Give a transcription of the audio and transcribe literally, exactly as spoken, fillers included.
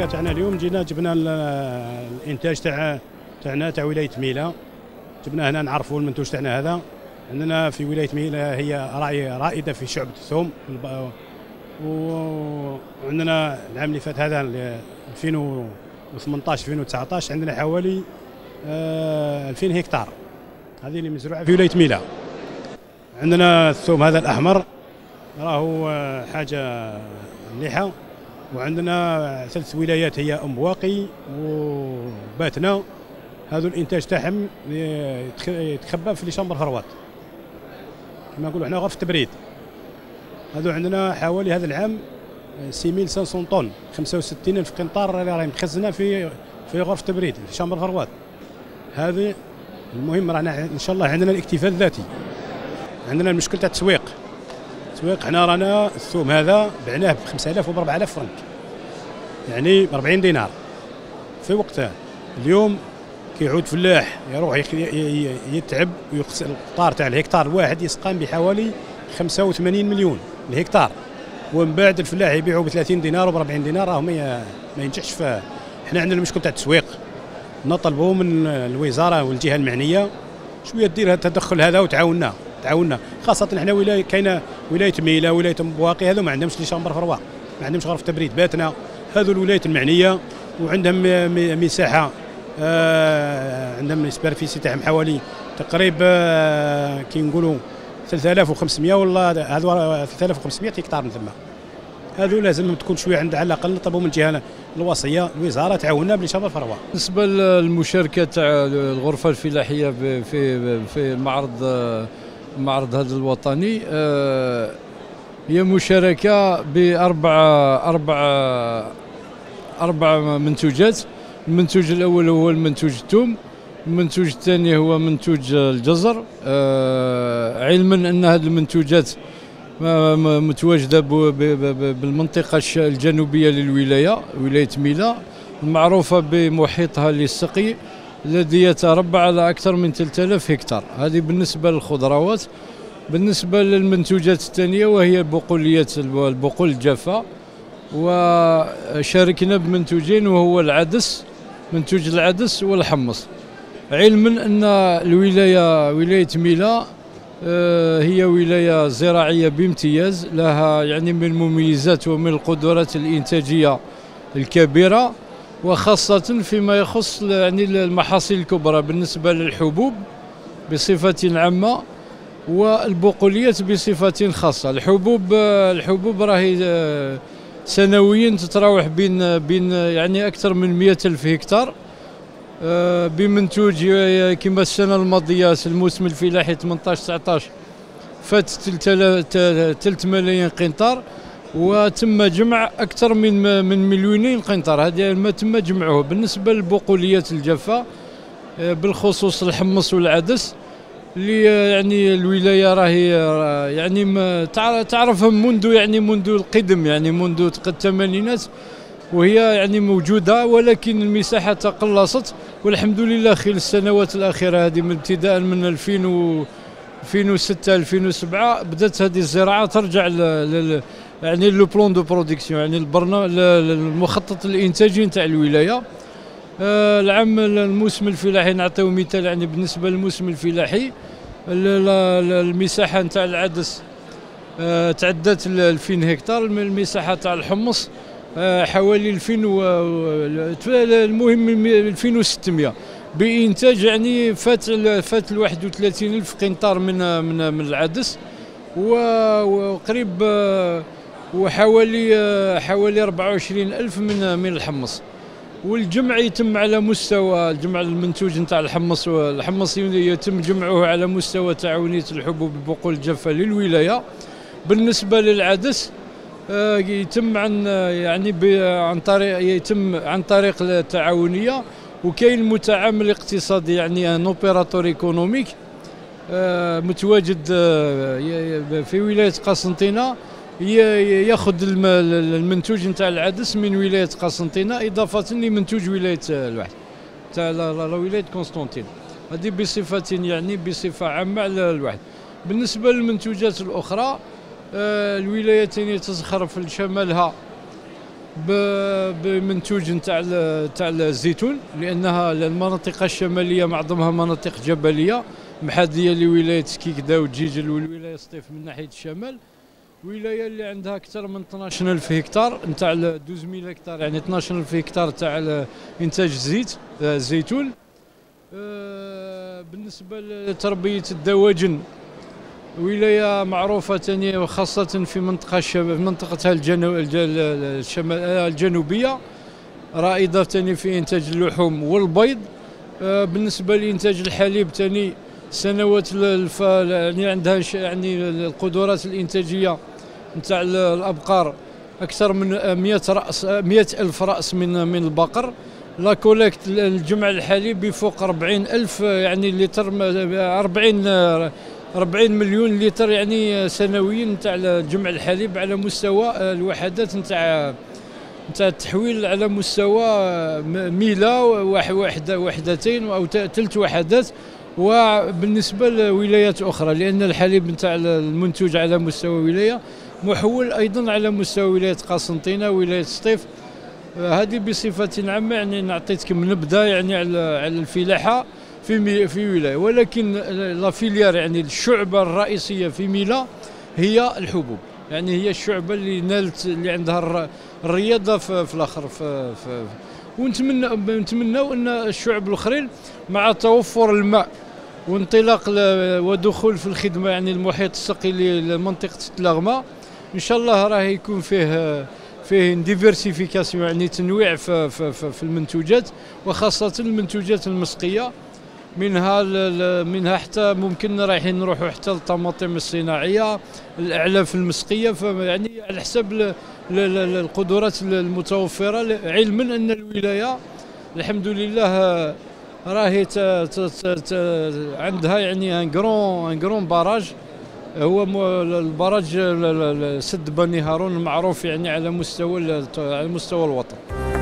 المشاركه تاعنا اليوم جينا جبنا الانتاج تاع تاعنا تاع ولايه ميلا. جبنا هنا نعرفوا المنتوج تاعنا هذا. عندنا في ولايه ميلا هي راعي رائده في شعبة الثوم، وعندنا العام اللي فات هذا ألفين وثمنطاش ألفين وتسعطاش عندنا حوالي ألفين هكتار هذه اللي مزروعه في ولايه ميلا. عندنا الثوم هذا الاحمر راهو حاجه مليحه. وعندنا ثلاث ولايات هي ام بواقي وباتنا، هذو الانتاج تاعهم يتخبى في لي شامبر فروات كما نقولوا حنا غرف التبريد. هذو عندنا حوالي هذا العام ستة آلاف وخمسمائة طن، خمسة وستين ألف قنطار اللي راهي مخزنه في في غرف التبريد في شامبر فروات. هذه المهم رانا ان شاء الله عندنا الاكتفاء الذاتي. عندنا المشكل تاع التسويق. التسويق حنا رانا الثوم هذا بعناه ب خمسة آلاف وب أربعة آلاف فرنك، يعني ب أربعين دينار في وقته. اليوم كيعود فلاح يروح يتعب ويقص القطار تاع الهكتار الواحد يسقام بحوالي خمسة وثمانين مليون الهكتار، ومن بعد الفلاح يبيعه ب ثلاثين دينار وب أربعين دينار، راه ما ينجحش. فحنا عندنا المشكل تاع التسويق، نطلبوا من الوزاره والجهه المعنيه شويه دير هذا التدخل هذا وتعاوننا تعاوننا خاصه حنا ولايه كاينه ولايه ميلا ولايه بواقي، هذو ما عندهمش لي شامبر فروه، ما عندهمش غرف تبريد. باتنا هذو الولايات المعنيه وعندهم مساحه، آه عندهم السبرفيسي تاعهم حوالي تقريبا آه كي نقولوا ثلاثة آلاف وخمسمائة ولا هذو ثلاثة آلاف وخمسمائة هكتار من ثم. هذو لازم تكون شويه عند على الاقل نطلبوا من الجهه الوصيه الوزاره تعاوننا بلي شامبر فروه. بالنسبه للمشاركه تاع الغرفه الفلاحيه في في المعرض المعرض هذا الوطني، هي مشاركه باربع اربع اربع منتوجات. المنتوج الاول هو المنتوج الثوم، المنتوج الثاني هو منتوج الجزر، علما ان هذه المنتوجات متواجده بالمنطقه الجنوبيه للولايه، ولايه ميلا المعروفه بمحيطها للسقي الذي يتربع على اكثر من ثلاثة آلاف هكتار. هذه بالنسبه للخضروات. بالنسبه للمنتوجات الثانيه وهي البقوليات، البقول الجافه، وشاركنا بمنتوجين وهو العدس، منتوج العدس والحمص. علما ان الولايه ولايه ميلا هي ولايه زراعيه بامتياز، لها يعني من المميزات ومن القدرات الانتاجيه الكبيره، وخاصه فيما يخص يعني المحاصيل الكبرى بالنسبه للحبوب بصفه عامه والبقوليات بصفه خاصه. الحبوب الحبوب راهي سنويا تتراوح بين بين يعني اكثر من مئة ألف هكتار، بمنتوج كما السنه الماضيه الموسم الفلاحي ثمنطاش تسعطاش فات ثلاثة ملايين قنطار، وتم جمع اكثر من من مليونين قنطار. هذا ما تم جمعه. بالنسبه للبقوليات الجافه بالخصوص الحمص والعدس اللي يعني الولايه راهي يعني تعرفهم منذ يعني منذ القدم، يعني منذ الثمانينات وهي يعني موجوده، ولكن المساحه تقلصت والحمد لله خلال السنوات الاخيره هذه من ابتداء من ألفين وستة ألفين وسبعة بدات هذه الزراعه ترجع ل يعني لو بلون دو برودكسيون، يعني البرنامج المخطط الانتاجي نتاع الولايه. آه العام الموسم الفلاحي نعطيو مثال، يعني بالنسبه للموسم الفلاحي المساحه نتاع العدس آه تعدت ل ألفين هكتار، المساحه تاع الحمص آه حوالي ألفين المهم ألفين وستمائة، بانتاج يعني فات فات ال واحد وثلاثين ألف قنطار من من من العدس، وقريب آه وحوالي آه حوالي أربعة وعشرين ألف من من الحمص. والجمع يتم على مستوى الجمع المنتوج نتاع الحمص، والحمص يتم جمعه على مستوى تعاونيه الحبوب البقول الجافه للولايه. بالنسبه للعدس يتم عن يعني عن طريق يتم عن طريق التعاونيه، وكاين متعامل اقتصادي يعني ان اوبيراتور ايكونوميك متواجد في ولايه قسنطينه ياخذ المنتوج نتاع العدس من ولايه قسنطينه اضافه لمنتوج ولايه الواحد تاع ولايه قسنطين. هذه بصفه يعني بصفه عامه على الواحد. بالنسبه للمنتوجات الاخرى الولايتين تزخر في شمالها بمنتوج نتاع نتاع الزيتون، لانها المناطق الشماليه معظمها مناطق جبليه محاذيه لولايه كيكدا وجيجل والولايه سطيف من ناحيه الشمال. ولايه اللي عندها اكثر من اثناش ألف هكتار نتاع اثناش ألف هكتار، يعني اثناش ألف هكتار تاع انتاج الزيت الزيتون. بالنسبه لتربيه الدواجن، ولايه معروفه ثاني وخاصه في منطقه الشمال، منطقتها الجنوبيه، رائده ثاني في انتاج اللحوم والبيض. بالنسبه لانتاج الحليب ثاني سنوات الف يعني عندها يعني القدرات الانتاجيه نتاع الابقار اكثر من مئة راس مئة الف راس من من البقر. لا كوليكت الجمع الحليب بفوق أربعين ألف يعني لتر، أربعين أربعين مليون لتر يعني سنويا نتاع جمع الحليب على مستوى الوحدات نتاع نتاع التحويل على مستوى ميله وحده وحدتين او ثلاث وحدات. وبالنسبه لولايات اخرى، لان الحليب نتاع المنتوج على مستوى ولايه محول ايضا على مستوى ولايه قسنطينه ولايه سطيف. هذه بصفه عامه يعني نعطيتكم نبذه يعني على على الفلاحه في في ولايه. ولكن لا فيليار يعني الشعبه الرئيسيه في ميلا هي الحبوب، يعني هي الشعبه اللي نالت اللي عندها الرياضه في, في الاخر في, في ونتمنى نتمناو ان الشعب الاخرين مع توفر الماء وانطلاق ودخول في الخدمه يعني المحيط السقي لمنطقه التلاغمه ان شاء الله راه يكون فيه فيه ديفيرسيفيكاسيون يعني تنويع في, في, في المنتوجات، وخاصه المنتوجات المسقيه. منها منها حتى ممكن رايحين نروحوا حتى للطماطم الصناعيه، الاعلاف المسقيه، فيعني على حسب القدرات المتوفره، علما ان الولايه الحمد لله راهي عندها يعني ان كرون ان كرون باراج، هو البراج سد بني هارون المعروف يعني على مستوى على مستوى الوطن.